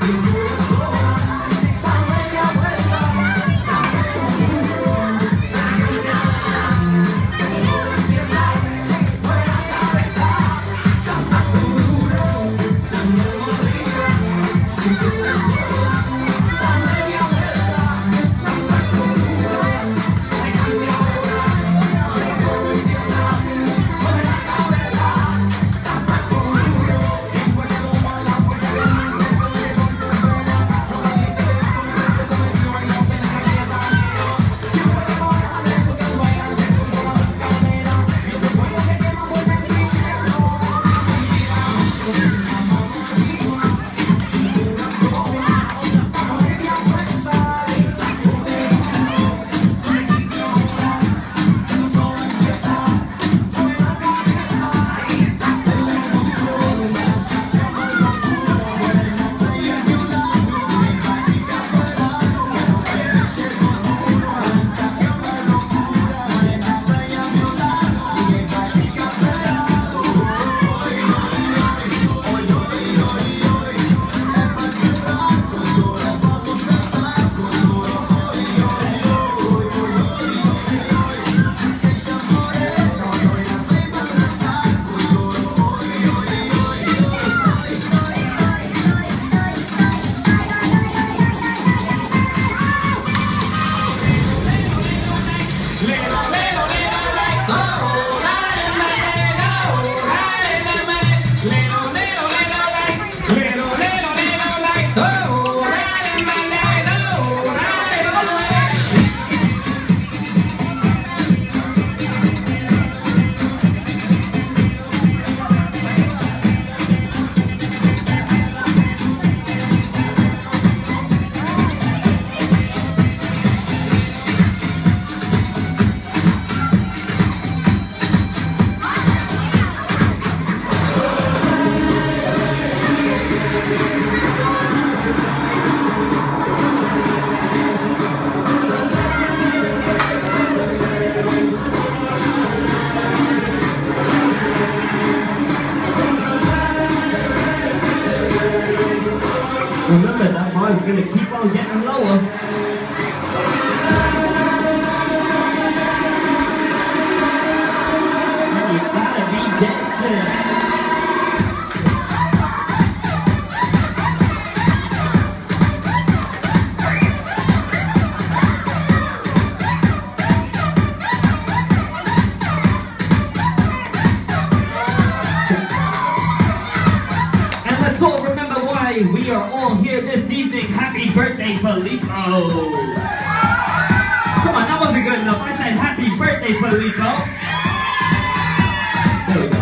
Remember, that bar is going to keep on getting lower. And you gotta be dancing. And let's all remember why we are all here this evening. Happy birthday, Filippo! Come on, that wasn't good enough. I said happy birthday, Filippo. There we go.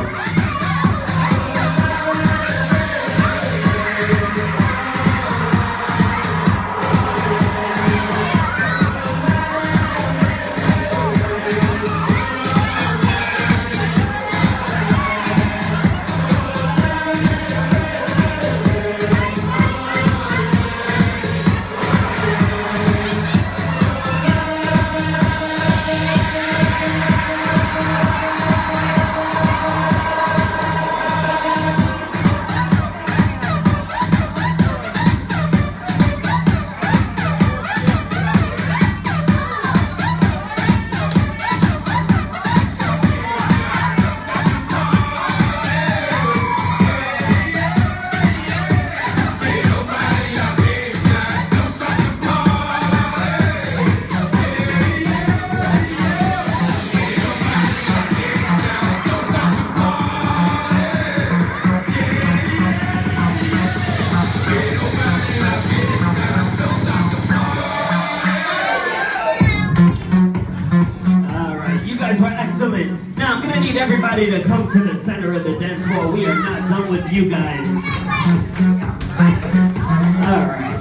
Now I'm gonna need everybody to come to the center of the dance floor. We are not done with you guys. All right.